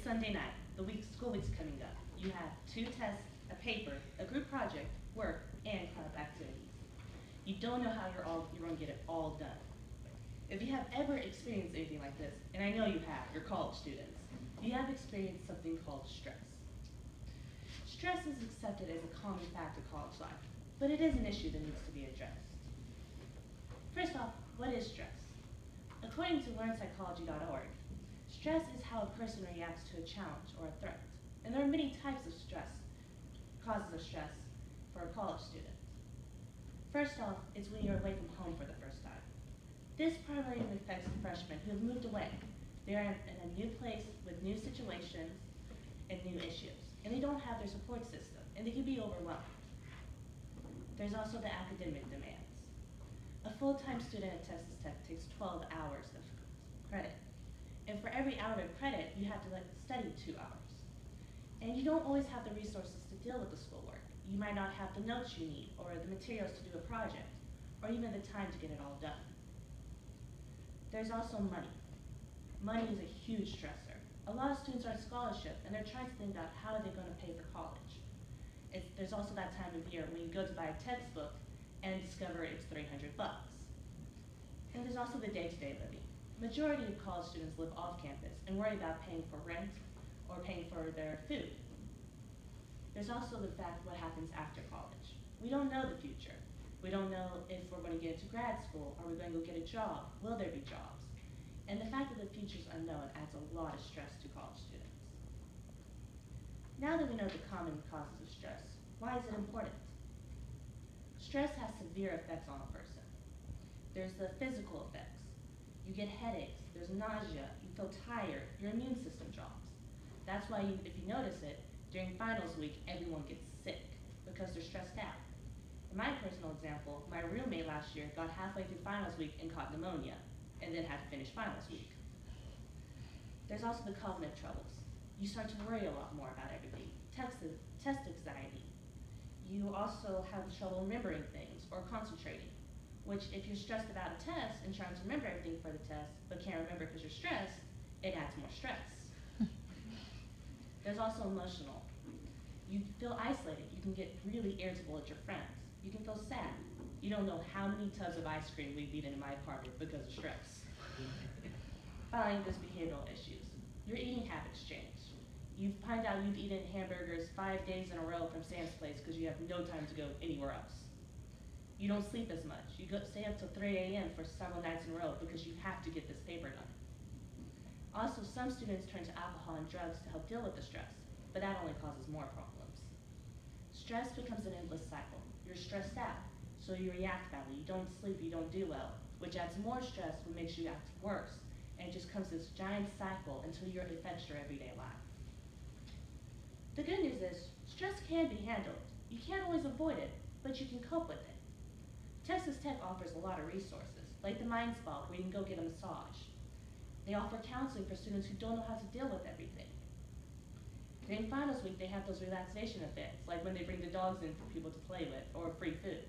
It's Sunday night. School week's coming up. You have 2 tests, a paper, a group project, work, and club activities. You don't know how you're going to get it all done. If you have ever experienced anything like this, and I know you have, you're college students, you have experienced something called stress. Stress is accepted as a common fact of college life, but it is an issue that needs to be addressed. First off, what is stress? According to learnpsychology.org, stress is how a person reacts to a challenge or a threat. And there are many types of stress, causes of stress for a college student. First off, it's when you're away from home for the first time. This primarily affects freshmen who have moved away. They're in a new place with new situations and new issues, and they don't have their support system, and they can be overwhelmed. There's also the academic demands. A full-time student at Texas Tech takes 12 hours of credit. And for every hour of credit, you have to study 2 hours. And you don't always have the resources to deal with the schoolwork. You might not have the notes you need, or the materials to do a project, or even the time to get it all done. There's also money. Money is a huge stressor. A lot of students are on scholarship, and they're trying to think about how are they going to pay for college. There's also that time of year when you go to buy a textbook and discover it's 300 bucks. And there's also the day-to-day living. Majority of college students live off campus and worry about paying for rent or paying for their food. There's also the fact what happens after college. We don't know the future. We don't know if we're going to get into grad school. Are we going to go get a job? Will there be jobs? And the fact that the future is unknown adds a lot of stress to college students. Now that we know the common causes of stress, why is it important? Stress has severe effects on a person. There's the physical effects. You get headaches, there's nausea, you feel tired, your immune system drops. That's why, if you notice it, during finals week, everyone gets sick because they're stressed out. In my personal example, my roommate last year got halfway through finals week and caught pneumonia, and then had to finish finals week. There's also the cognitive troubles. You start to worry a lot more about everything. Test anxiety. You also have trouble remembering things or concentrating, which if you're stressed about a test and trying to remember everything for the test, but can't remember because you're stressed, it adds more stress. There's also emotional. You feel isolated. You can get really irritable at your friends. You can feel sad. You don't know how many tubs of ice cream we've eaten in my apartment because of stress. Finally, there's behavioral issues. Your eating habits change. You find out you've eaten hamburgers 5 days in a row from Sam's Place because you have no time to go anywhere else. You don't sleep as much. You stay up till 3 a.m. for several nights in a row because you have to get this paper done. Also, some students turn to alcohol and drugs to help deal with the stress, but that only causes more problems. Stress becomes an endless cycle. You're stressed out, so you react badly. You don't sleep, you don't do well, which adds more stress, which makes you act worse, and it just comes this giant cycle until it affects your everyday life. The good news is, stress can be handled. You can't always avoid it, but you can cope with it. Texas Tech offers a lot of resources, like the Mind Spa, where you can go get a massage. They offer counseling for students who don't know how to deal with everything. During finals week, they have those relaxation events, like when they bring the dogs in for people to play with, or free food.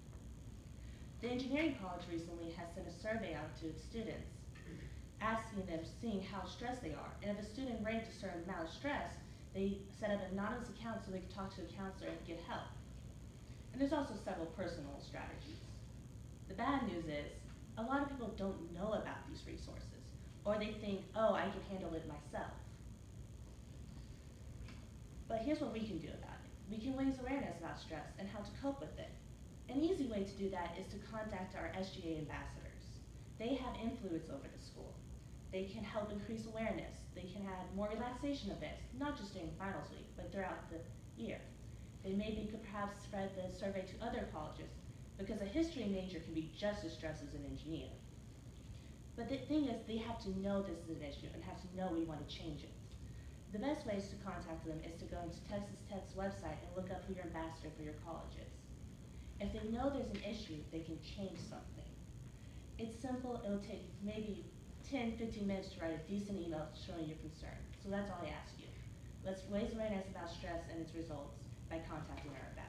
The engineering college recently has sent a survey out to its students, asking them, seeing how stressed they are. And if a student ranked a certain amount of stress, they set up an anonymous account so they could talk to a counselor and get help. And there's also several personal strategies. The bad news is, a lot of people don't know about these resources, or they think, oh, I can handle it myself. But here's what we can do about it. We can raise awareness about stress and how to cope with it. An easy way to do that is to contact our SGA ambassadors. They have influence over the school. They can help increase awareness. They can have more relaxation events, not just during finals week, but throughout the year. They maybe could perhaps spread the survey to other colleges, because a history major can be just as stressed as an engineer. But the thing is, they have to know this is an issue and have to know we want to change it. The best ways to contact them is to go into Texas Tech's website and look up who your ambassador for your college is. If they know there's an issue, they can change something. It's simple. It'll take maybe 10, 15 minutes to write a decent email showing your concern. So that's all I ask you. Let's raise awareness about stress and its results by contacting our ambassador.